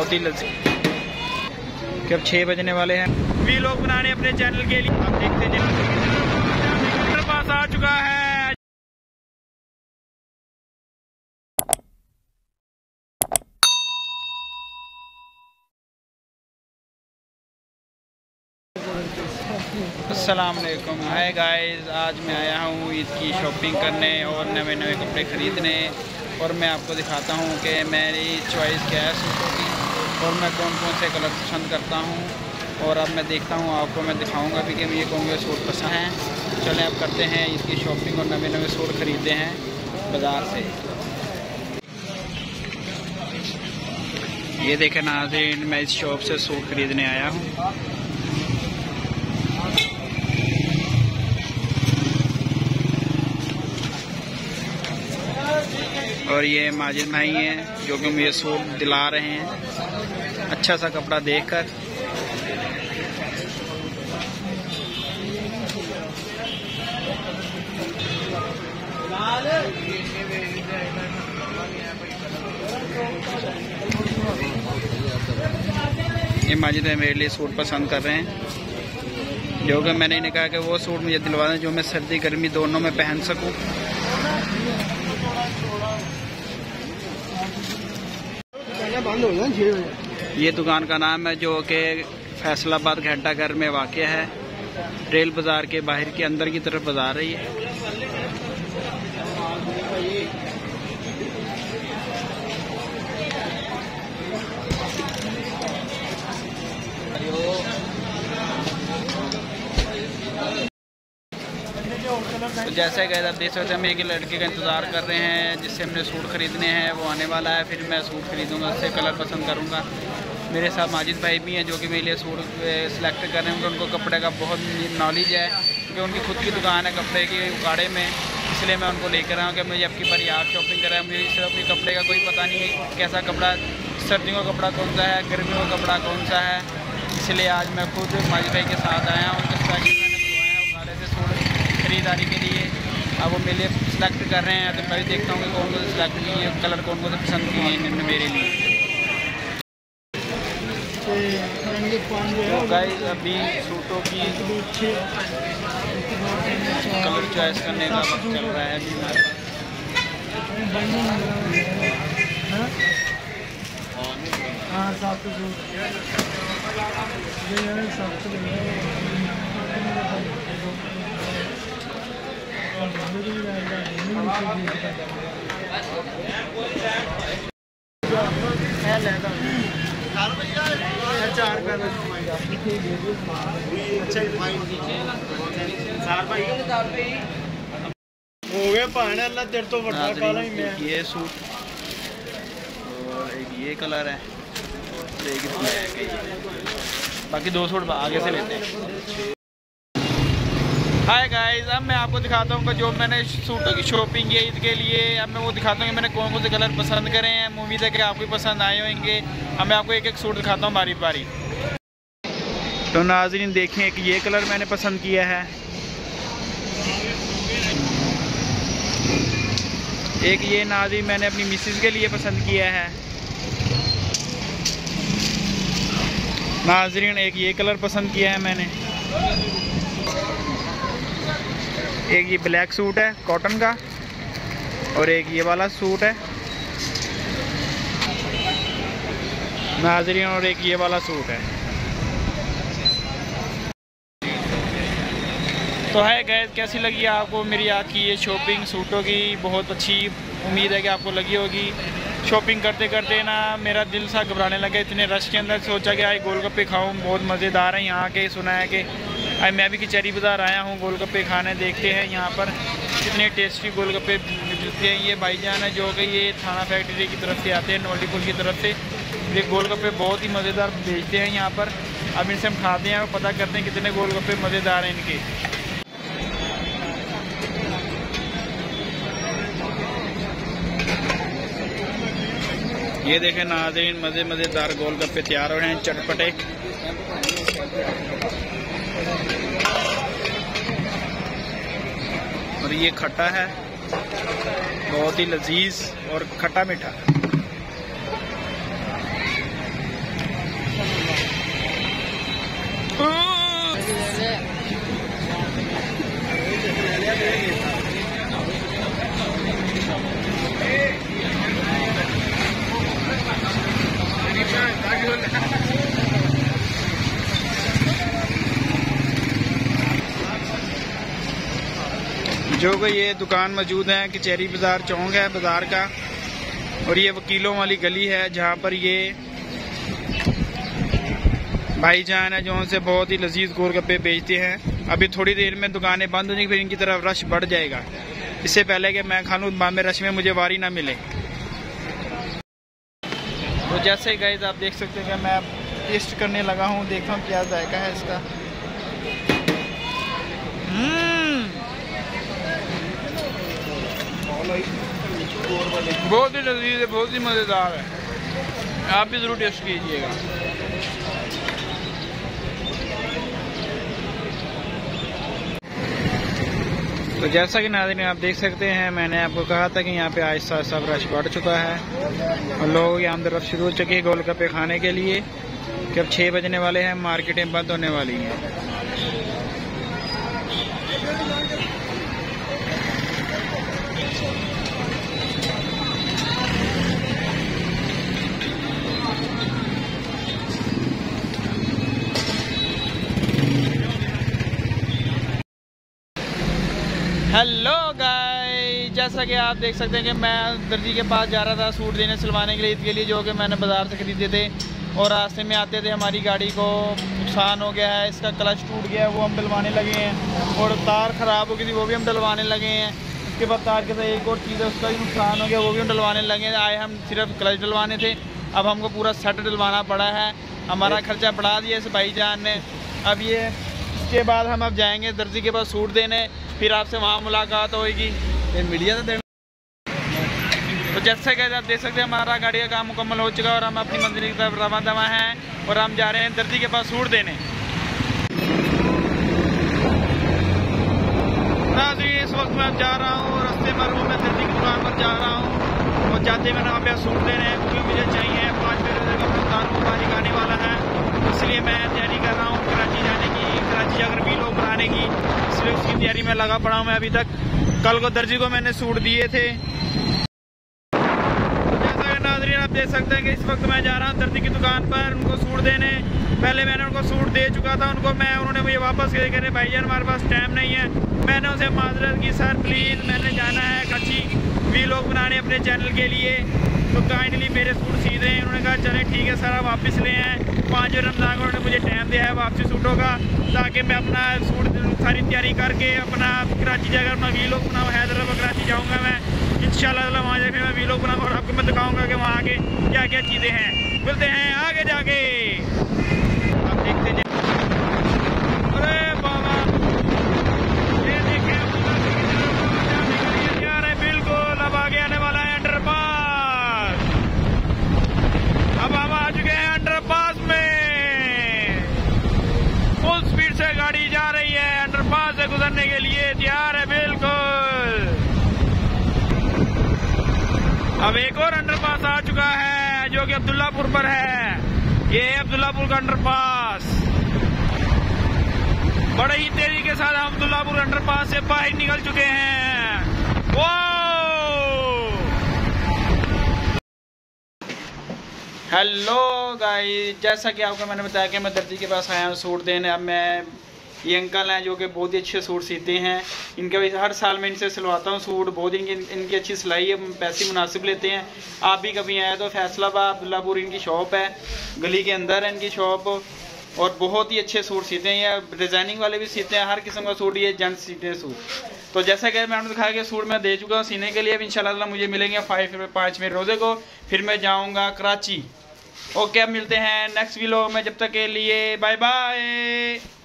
बहुत ही लजीज। कि अब 6 बजने वाले हैं। वीलॉग बनाने अपने चैनल के लिए आप देखते हैं मेरे पास आ चुका है। अस्सलाम वालेकुम। हाय गाइस, आज मैं आया हूँ ईद की शॉपिंग करने और नए नए कपड़े ख़रीदने, और मैं आपको दिखाता हूँ कि मेरी चॉइस क्या है सूटों की और मैं कौन कौन से कलर पसंद करता हूँ। और अब मैं देखता हूँ, आपको मैं दिखाऊँगा भी कि मुझे कौन से सूट पसंद हैं। चलें अब करते हैं ईद की शॉपिंग और नए नए सूट ख़रीदे हैं बाज़ार से। ये देखें नाज़रीन, मैं इस शॉप से सूट ख़रीदने आया हूँ। और ये माजिद भाई हैं जो कि मुझे सूट दिला रहे हैं अच्छा सा कपड़ा देखकर। ये माजिद भाई मेरे लिए सूट पसंद कर रहे हैं, जो कि मैंने इन्हें कहा कि वो सूट मुझे दिलवा दें जो मैं सर्दी गर्मी दोनों में पहन सकूं। बंद हो गया। ये दुकान का नाम है जो कि फैसलाबाद घंटाघर में वाक़या है। रेल बाज़ार के बाहर के अंदर की तरफ बाज़ार है ये। तो जैसे कि आप देख सकते हैं, हम एक लड़के का इंतज़ार कर रहे हैं जिससे हमने सूट ख़रीदने हैं। वो आने वाला है, फिर मैं सूट ख़रीदूँगा, उससे कलर पसंद करूँगा। मेरे साथ माजिद भाई भी हैं जो कि मेरे लिए सूट सिलेक्ट कर रहे हैं। उनको कपड़े का बहुत नॉलेज है क्योंकि उनकी खुद की दुकान है कपड़े की उकाड़े में, इसलिए मैं उनको लेकर आया हूँ कि मुझे आपकी बारी आप शॉपिंग कराएं। मुझे सिर्फ अपने कपड़े का कोई पता नहीं है कैसा कपड़ा, सर्दियों का कपड़ा कौन सा है, गर्मियों का कपड़ा कौन सा है। इसलिए आज मैं खुद माजिद भाई के साथ आया हूँ। उनके साथ मैंने बुलवाया है उकाड़े से सूट खरीदारी के लिए। अब वो मेरे लिए सिलेक्ट कर रहे हैं, तो मैं भी देखता हूँ कि कौन कौन से सिलेक्ट किए, कलर कौन कौन से पसंद किए इन्होंने मेरे लिए। तो गाइस अभी सूटों की कलर चॉइस करने का वक्त चल रहा है अभी हमारे हो गया भाने अल्लाह तेरे तो बड़ा काला ही मैं। ये सूट और एक ये कलर है और एक ब्लैक है। बाकी 2 सूट आगे से लेते हैं। हाय गाइस, अब मैं आपको दिखाता हूँ कि जो मैंने सूटों की शॉपिंग की ईद के लिए। अब मैं वो दिखाता हूँ कि मैंने कौन कौन से कलर पसंद करे हैं। उम्मीद है कि आपको पसंद आए होंगे। अब मैं आपको एक एक सूट दिखाता हूँ बारी बारी। तो नाज़रीन देखें, एक ये कलर मैंने पसंद किया है, एक ये नाज़रीन मैंने अपनी मिसेस के लिए पसंद किया है। नाज़रीन एक ये कलर पसंद किया है मैंने। एक ये ब्लैक सूट है कॉटन का, और एक ये वाला सूट है नाज़रीन, और एक ये वाला सूट है। तो है गैस, कैसी लगी आपको मेरी आज की ये शॉपिंग सूटों की? बहुत अच्छी उम्मीद है कि आपको लगी होगी। शॉपिंग करते करते ना मेरा दिल सा घबराने लगा, इतने रश के अंदर। सोचा कि आज गोलगप्पे खाऊं, बहुत मज़ेदार हैं यहाँ के। सुना है कि आज मैं भी कचहरी बाज़ार आया हूँ गोलगप्पे खाने। देखते हैं यहाँ पर कितने टेस्टी गोलगप्पे मिलते हैं। ये भाईजान है जो कि ये थाना फैक्ट्री की तरफ से आते हैं, नोल्डी पुल की तरफ से। ये गोलगप्पे बहुत ही मज़ेदार बेचते हैं यहाँ पर। अब इनसे हम खाते हैं और पता करते हैं कितने गोलगप्पे मज़ेदार हैं इनके। ये देखें नाज़रीन, मज़ेदार गोलगप्पे तैयार हो रहे हैं, चटपटे। और ये खट्टा है, बहुत ही लजीज और खट्टा मीठा। जो कि ये दुकान मौजूद है कचहरी बाजार चौक है बाजार का, और ये वकीलों वाली गली है जहाँ पर ये भाईजान है जो उनसे बहुत ही लजीज गोलगप्पे बेचते हैं। अभी थोड़ी देर में दुकानें बंद हो जाएंगी, फिर इनकी तरफ रश बढ़ जाएगा। इससे पहले कि मैं खा लूँ बाद में रश में मुझे वारी ना मिले। तो जैसे ही गाइस आप देख सकते हैं कि मैं टेस्ट करने लगा हूँ, देखता हूँ क्या जायका है इसका। बहुत ही लजीज है, बहुत ही मज़ेदार है, आप भी ज़रूर टेस्ट कीजिएगा। तो जैसा कि नाज़रीन आप देख सकते हैं, मैंने आपको कहा था कि यहाँ पे आहिस्ता आहिस्ता रश बढ़ चुका है और लोग यहाँ अंदर शुरू हो चुके हैं गोलगप्पे खाने के लिए कि अब 6 बजने वाले हैं, मार्केटें बंद होने वाली हैं। हेलो गाइस, जैसा कि आप देख सकते हैं कि मैं दर्जी के पास जा रहा था सूट देने सिलवाने के लिए ईद के लिए, जो कि मैंने बाज़ार से ख़रीदे थे। और रास्ते में आते थे हमारी गाड़ी को नुकसान हो गया है, इसका क्लच टूट गया है, वो हम डलवाने लगे हैं। और तार ख़राब हो गई थी, वो भी हम डलवाने लगे हैं। उसके बाद तार के साथ एक और चीज़ है, उसका भी नुकसान हो गया, वो भी हम डलवाने लगे हैं। आए हम सिर्फ क्लच डलवाने थे, अब हमको पूरा सेट डलवाना पड़ा है। हमारा खर्चा बढ़ा दिया इस भाईजान ने। अब ये इसके बाद हम अब जाएंगे दर्जी के पास सूट देने, फिर आपसे वहाँ मुलाकात होगी। मीडिया से तो जैसे कि आप देख सकते हैं हमारा गाड़ी का काम मुकम्मल हो चुका है और हम अपनी मंजिल की तरफ रवा दवा हैं और हम जा रहे हैं दर्जी के पास सूट देने। इस वक्त मैं जा रहा हूँ रास्ते पर हूँ, मैं दर्जी की दुकान पर जा रहा हूँ और जाते मैंने वहाँ पे सूट देने हैं क्योंकि मुझे चाहिए 5 बजे का तारीख आने वाला है, इसलिए मैं तैयारी कर रहा हूँ कराची जाने की, कराची जाकर भी लोग बनाने की, इसलिए उसकी तैयारी में लगा पड़ा हूँ मैं अभी तक। कल को दर्जी को मैंने सूट दिए थे। जैसा कि नाज़रीन आप देख सकते हैं कि इस वक्त मैं जा रहा हूँ दर्जी की दुकान पर उनको सूट देने। पहले मैंने उनको सूट दे चुका था उनको, उन्होंने मुझे वापस कह रहे भाईजान हमारे पास टाइम नहीं है। मैंने उनसे माजरत की, सर प्लीज़ मैंने जाना है कराची वीलॉग बनाने अपने चैनल के लिए, तो काइंडली मेरे सूट सी दें। उन्होंने कहा चलें ठीक है सर, आप वापस ले आए। 5 रमज़ान को उन्होंने मुझे टाइम दिया है वापसी सूटों का, ताकि मैं अपना सूट सारी तैयारी करके अपना कराची जाकर अपना वीलॉग बनाऊँ। हैदराबाद कराची जाऊँगा मैं इंशाल्लाह, वहाँ जाकर मैं वीलॉग बनाऊँगा और आपको मैं दिखाऊँगा कि वहाँ आगे क्या क्या चीज़ें हैं। मिलते हैं आगे जाके, आप देखते जाए। अरे बाबा ये देखें यार है, बिल्कुल अब आगे आने वाला है अंडरपास। अब हम आ चुके हैं अंडरपास में, फुल स्पीड से गाड़ी जा रही है अंडरपास से गुजरने के लिए तैयार है बिल्कुल। अब एक और अंडरपास आ चुका है जो कि अब्दुल्लापुर पर है। ये है अब्दुल्लापुर का अंडरपास। बड़े ही तेजी के साथ हम अब्दुल्लापुर अंडरपास से बाहर निकल चुके हैं। वो हेलो गाइस, जैसा कि आपको मैंने बताया कि मैं दर्जी के पास आया हूँ सूट देने। अब मैं ये अंकल हैं जो कि बहुत ही अच्छे सूट सीते हैं, इनके भी हर साल मैं इनसे सिलवाता हूँ सूट। बहुत इनकी अच्छी सिलाई है, पैसे मुनासिब लेते हैं। आप भी कभी आए तो फैसलाबाद अब्दुल्लापुर इनकी शॉप है, गली के अंदर है इनकी शॉप, और बहुत ही अच्छे सूट सीते हैं। या डिज़ाइनिंग वाले भी सीते हैं, हर किस्म का सूट, ये जेंट्स सीते हैं सूट। तो जैसा कि मैंने दिखाया कि सूट मैं दे चुका हूँ सीने के लिए। अब इंशाल्लाह मुझे मिलेंगे 5 मेरे रोज़े को, फिर मैं जाऊँगा कराची। ओके, अब मिलते हैं नेक्स्ट वीडियो में, जब तक के लिए बाय बाय।